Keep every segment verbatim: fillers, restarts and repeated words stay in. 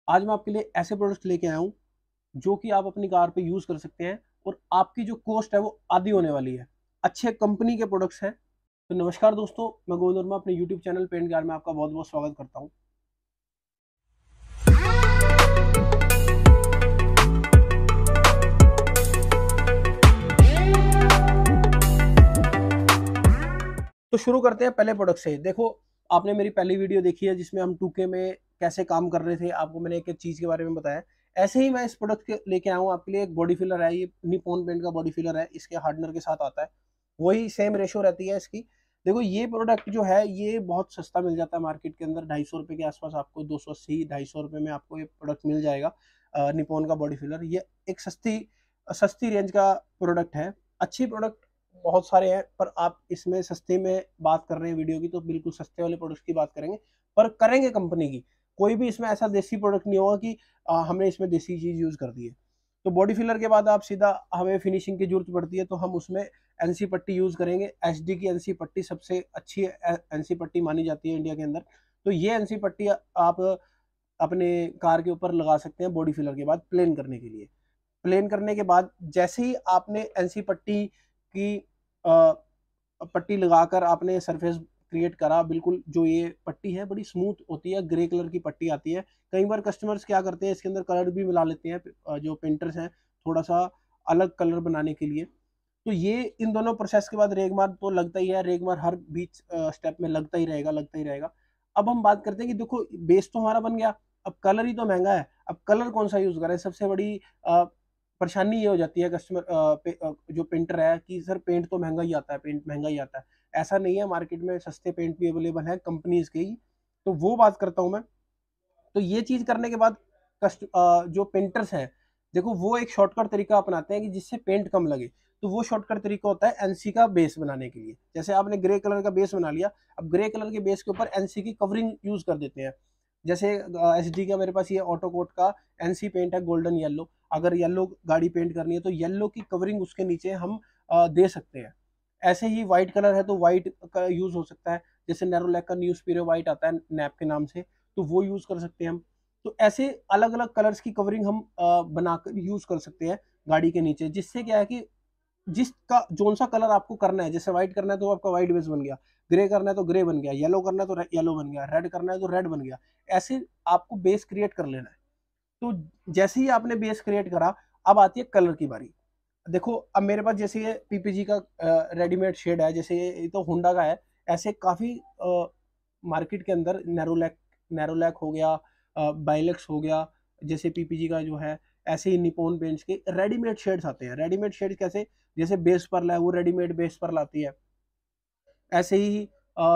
आज मैं आपके लिए ऐसे प्रोडक्ट्स लेके आया हूँ जो कि आप अपनी कार पे यूज़ कर सकते हैं और आपकी जो कॉस्ट है वो आधी होने वाली है। अच्छे कंपनी के प्रोडक्ट्स हैं। तो नमस्कार दोस्तों, मैं गोविंद वर्मा अपने यूट्यूब चैनल पेंट कार में आपका बहुत-बहुत स्वागत करता हूँ। तो शुरू करते हैं पहले प्रोडक्ट से। देखो, आपने मेरी पहली वीडियो देखी है जिसमें हम टू के में कैसे काम कर रहे थे, आपको मैंने एक-एक चीज़ के बारे में बताया। ऐसे ही मैं इस प्रोडक्ट के लेके आया हूँ आपके लिए। एक बॉडी फिलर है, ये निप्पॉन पेंट का बॉडी फिलर है, इसके हार्डनर के साथ आता है। वही सेम रेशियो रहती है इसकी। देखो, ये प्रोडक्ट जो है ये बहुत सस्ता मिल जाता है मार्केट के अंदर, ढाई सौ रुपये के आसपास आपको, दो सौ अस्सी ढाई सौ रुपये में आपको ये प्रोडक्ट मिल जाएगा। अ, निप्पॉन का बॉडी फिलर ये एक सस्ती सस्ती रेंज का प्रोडक्ट है। अच्छी प्रोडक्ट बहुत सारे हैं, पर आप इसमें सस्ते में बात कर रहे हैं वीडियो की, तो बिल्कुल सस्ते वाले प्रोडक्ट्स की बात करेंगे, पर करेंगे कंपनी की। कोई भी इसमें ऐसा देसी प्रोडक्ट नहीं होगा कि आ, हमने इसमें देसी चीज़ यूज़ कर दी है। तो बॉडी फिलर के बाद आप सीधा हमें फिनिशिंग की जरूरत पड़ती है, तो हम उसमें एनसी पट्टी यूज़ करेंगे। एचडी की एनसी पट्टी सबसे अच्छी एनसी पट्टी मानी जाती है इंडिया के अंदर। तो ये एनसी पट्टी आप अपने कार के ऊपर लगा सकते हैं बॉडी फिलर के बाद प्लेन करने के लिए। प्लेन करने के बाद जैसे ही आपने एनसी पट्टी की आ, पट्टी लगाकर आपने सरफेस क्रिएट करा, बिल्कुल जो ये पट्टी है बड़ी स्मूथ होती है, ग्रे कलर की पट्टी आती है। कई बार कस्टमर्स क्या करते हैं, इसके अंदर कलर भी मिला लेते हैं, जो पेंटर्स हैं, थोड़ा सा अलग कलर बनाने के लिए। तो ये इन दोनों प्रोसेस के बाद रेगमार तो लगता ही है, रेगमार हर बीच स्टेप में लगता ही रहेगा लगता ही रहेगा। अब हम बात करते हैं कि देखो, बेस तो हमारा बन गया, अब कलर ही तो महंगा है। अब कलर कौन सा यूज करें, सबसे बड़ी परेशानी ये हो जाती है कस्टमर पे, अ, जो पेंटर है कि सर पेंट तो महंगा ही आता है, पेंट महंगा ही आता है। ऐसा नहीं है, मार्केट में सस्ते पेंट भी अवेलेबल है कंपनीज के ही। तो वो बात करता हूँ मैं। तो ये चीज करने के बाद कस्ट अ, जो पेंटर्स हैं, देखो वो एक शॉर्टकट तरीका अपनाते हैं कि जिससे पेंट कम लगे। तो वो शॉर्टकट तरीका होता है एनसी का बेस बनाने के लिए। जैसे आपने ग्रे कलर का बेस बना लिया, अब ग्रे कलर के बेस के ऊपर एनसी की कवरिंग यूज कर देते हैं। जैसे एस डी का मेरे पास ये ऑटो कोट का एनसी पेंट है, गोल्डन येलो। अगर येलो गाड़ी पेंट करनी है तो येलो की कवरिंग उसके नीचे हम अ, दे सकते हैं। ऐसे ही व्हाइट कलर है तो व्हाइट का यूज हो सकता है। जैसे नेरोलैक का न्यूज पीरो व्हाइट आता है नैप के नाम से, तो वो यूज कर सकते हैं हम। तो ऐसे अलग अलग कलर्स की कवरिंग हम अ, बनाकर यूज कर सकते हैं गाड़ी के नीचे, जिससे क्या है कि जिसका जोन सा कलर आपको करना है, जैसे व्हाइट करना है तो आपका व्हाइट बेस बन गया, ग्रे करना है तो ग्रे बन गया, येलो करना है तो येलो बन गया, रेड करना है तो रेड बन गया। ऐसे आपको बेस क्रिएट कर लेना है। तो जैसे ही आपने बेस क्रिएट करा, अब आती है कलर की बारी। देखो, अब मेरे पास जैसे ये पीपीजी का रेडीमेड शेड है, जैसे ये तो होंडा का है। ऐसे काफ़ी मार्केट के अंदर नैरोलैक नैरोलैक हो गया, बाइलेक्स हो गया, जैसे पीपीजी का जो है, ऐसे ही निपॉन पेंट्स के रेडीमेड शेड्स आते हैं। रेडीमेड शेड्स कैसे, जैसे बेस पर है वो रेडीमेड बेस पर लाती है। ऐसे ही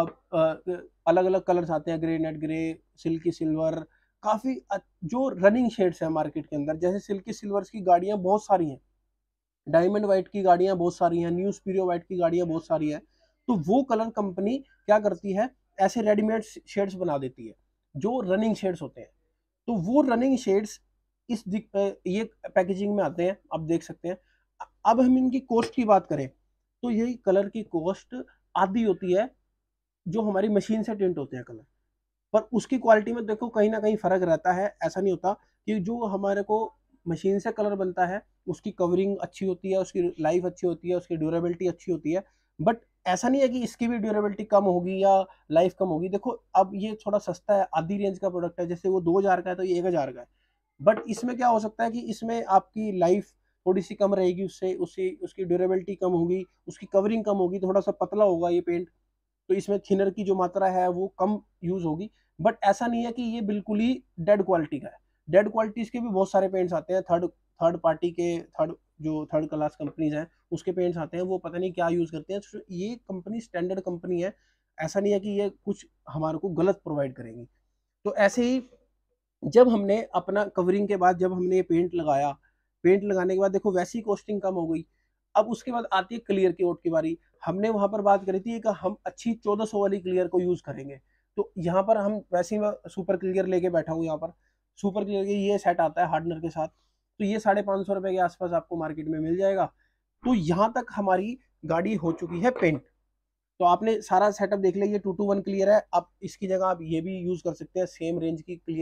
अलग अलग कलर्स आते हैं, granite grey, silky silver, काफ़ी जो रनिंग शेड्स हैं मार्केट के अंदर। जैसे सिल्की सिल्वर्स की गाड़ियाँ बहुत सारी हैं, डायमंड वाइट की गाड़ियां बहुत सारी हैं, न्यू स्पीरियो वाइट की गाड़ियां बहुत सारी हैं। तो वो कलर कंपनी क्या करती है, ऐसे रेडीमेड शेड्स बना देती है जो रनिंग शेड्स होते हैं। तो वो रनिंग शेड्स इस दिक- अ, ये पैकेजिंग में आते हैं, आप देख सकते हैं। अब हम इनकी कॉस्ट की बात करें तो यही कलर की कॉस्ट आधी होती है जो हमारी मशीन से टिंट होते हैं कलर। पर उसकी क्वालिटी में देखो कहीं ना कहीं फ़र्क रहता है। ऐसा नहीं होता कि जो हमारे को मशीन से कलर बनता है उसकी कवरिंग अच्छी होती है, उसकी लाइफ अच्छी होती है, उसकी ड्यूरेबिलिटी अच्छी होती है। बट ऐसा नहीं है कि इसकी भी ड्यूरेबिलिटी कम होगी या लाइफ कम होगी। देखो, अब ये थोड़ा सस्ता है, आधी रेंज का प्रोडक्ट है, जैसे वो दो हज़ार का है तो ये एक हज़ार का है। बट इसमें क्या हो सकता है कि इसमें आपकी लाइफ थोड़ी सी कम रहेगी, उससे उससे उसकी ड्यूरेबिलिटी कम होगी, उसकी कवरिंग कम होगी, थोड़ा सा पतला होगा ये पेंट। तो इसमें थिनर की जो मात्रा है वो कम यूज होगी। बट ऐसा नहीं है कि ये बिल्कुल ही डेड क्वालिटी का है। डेड क्वालिटीज के भी बहुत सारे पेंट्स आते हैं, थर्ड थर्ड पार्टी के, थर्ड जो थर्ड क्लास कंपनीज हैं उसके पेंट्स आते हैं, वो पता नहीं क्या यूज करते हैं। तो ये कंपनी स्टैंडर्ड कंपनी है, ऐसा नहीं है कि ये कुछ हमारे को गलत प्रोवाइड करेंगी। तो ऐसे ही जब हमने अपना कवरिंग के बाद जब हमने ये पेंट लगाया, पेंट लगाने के बाद देखो वैसी कॉस्टिंग कम हो गई। अब उसके बाद आती है क्लियर की ओट की बारी। हमने वहां पर बात करी थी कि हम अच्छी चौदह सौ वाली क्लियर को यूज करेंगे। तो यहाँ पर हम वैसे ही मैं सुपर क्लियर लेके बैठा हूँ यहाँ पर। सुपर क्लियर के ये सेट आता है हार्डनर के साथ, तो ये साढ़े पाँच सौ रुपए के आसपास आपको मार्केट में मिल जाएगा। तो यहाँ तक हमारी गाड़ी हो चुकी है पेंट। तो आपने सारा सेटअप देख लिया, ये टू टू वन क्लियर है। आप इसकी जगह आप ये भी यूज कर सकते हैं, सेम रेंज की क्लियर है,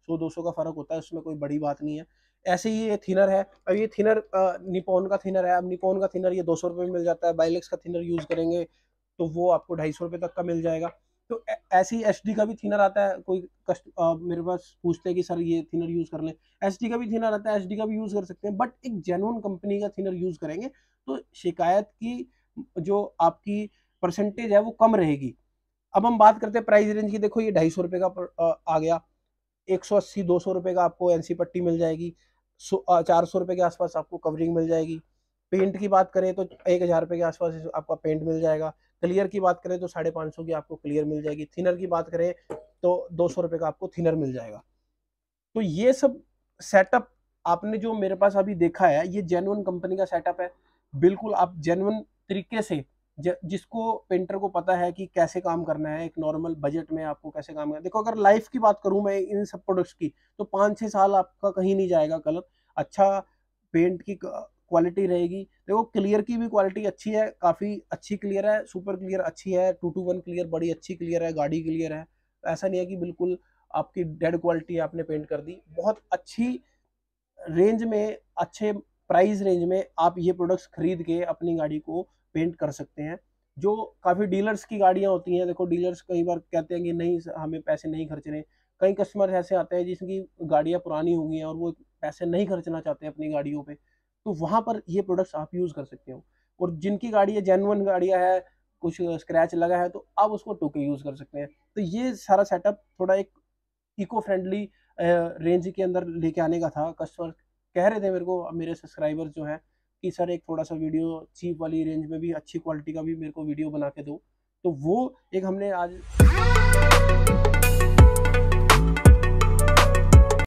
सौ दो सौ का फ़र्क होता है, उसमें कोई बड़ी बात नहीं है। ऐसे ही ये थिनर है, अब ये थिनर निपॉन का थिनर है। अब निपॉन का थिनर ये दो सौ रुपये में मिल जाता है। बाइलेक्स का थिनर यूज़ करेंगे तो वो आपको ढाई सौ रुपये तक का मिल जाएगा। तो ऐसे ही एच डी का भी थिनर आता है। कोई कस्ट आ, मेरे पास पूछते हैं कि सर ये थिनर यूज़ कर लें, एच डी का भी थिनर आता है, एच डी का भी यूज़ कर सकते हैं, बट एक जेन्युइन कंपनी का थिनर यूज़ करेंगे तो शिकायत की जो आपकी परसेंटेज है वो कम रहेगी। अब हम बात करते हैं प्राइस रेंज की। देखो ये ढाई सौ रुपये का आ गया, एक सौ अस्सी दो सौ रुपये का आपको एनसी पट्टी मिल जाएगी, चार सौ रुपये के आसपास आपको कवरिंग मिल जाएगी। पेंट की बात करें तो एक हज़ार रुपये के आसपास आपका पेंट मिल जाएगा। क्लियर की बात करें तो साढ़े पाँच सौ की आपको क्लियर मिल जाएगी। थिनर की बात करें तो दो सौ रुपये का आपको थिनर मिल जाएगा। तो ये सब सेटअप आपने जो मेरे पास अभी देखा है ये जेन्युइन कंपनी का सेटअप है। बिल्कुल आप जेन्युइन तरीके से, जिसको पेंटर को पता है कि कैसे काम करना है, एक नॉर्मल बजट में आपको कैसे काम करना है। देखो अगर लाइफ की बात करूं मैं इन सब प्रोडक्ट्स की, तो पाँच छः साल आपका कहीं नहीं जाएगा कलर। अच्छा पेंट की क्वालिटी रहेगी। देखो क्लियर की भी क्वालिटी अच्छी है, काफ़ी अच्छी क्लियर है, सुपर क्लियर अच्छी है, टू टू वन क्लियर बड़ी अच्छी क्लियर है, गाड़ी क्लियर है। ऐसा नहीं है कि बिल्कुल आपकी डेड क्वालिटी आपने पेंट कर दी। बहुत अच्छी रेंज में, अच्छे प्राइस रेंज में आप ये प्रोडक्ट्स खरीद के अपनी गाड़ी को पेंट कर सकते हैं। जो काफ़ी डीलर्स की गाड़ियाँ होती हैं, देखो डीलर्स कई बार कहते हैं कि नहीं हमें पैसे नहीं खर्चने। कई कस्टमर ऐसे आते हैं जिसकी गाड़ियाँ पुरानी हो गई हैं और वो पैसे नहीं खर्चना चाहते अपनी गाड़ियों पे, तो वहाँ पर ये प्रोडक्ट्स आप यूज़ कर सकते हो। और जिनकी गाड़ी है जेन्युइन गाड़ियाँ है, कुछ स्क्रैच लगा है तो आप उसको टो के यूज़ कर सकते हैं। तो ये सारा सेटअप थोड़ा एक इको फ्रेंडली रेंज के अंदर लेके आने का था। कस्टमर कह रहे थे मेरे को, मेरे सब्सक्राइबर्स जो हैं, कि सर एक थोड़ा सा वीडियो चीप वाली रेंज में भी अच्छी क्वालिटी का भी मेरे को वीडियो बना के दो। तो वो एक हमने आज